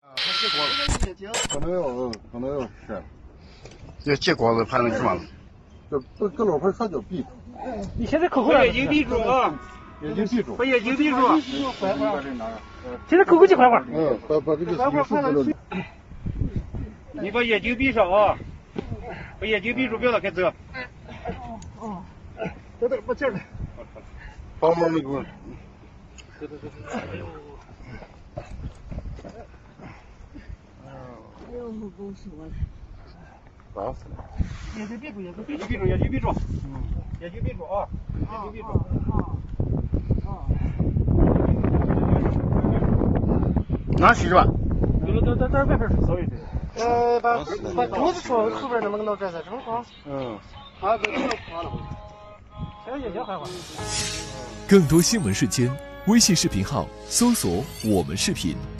可能要是。 要结果子盘成什么？ 这老盘啥叫闭住？ 你现在扣口了？ 眼睛闭住啊！ 眼睛闭住。 把眼睛闭住。 现在扣口几块块？ 把这个水数给了。 你把眼睛闭上啊！把眼睛闭住，不要打开走。 哦，等等，把劲儿来。 帮忙那个。 哎呦，够死我了！ 打死了。 眼睛闭住，眼睛闭住，眼睛闭住。眼睛闭住啊！眼睛闭住。 拿水是吧？ 这外边是稍微的。把桌子说后边那么个老干啥？这么光？ 他这个花了。 现在眼睛还好。 更多新闻瞬间，微信视频号搜索“我们视频”。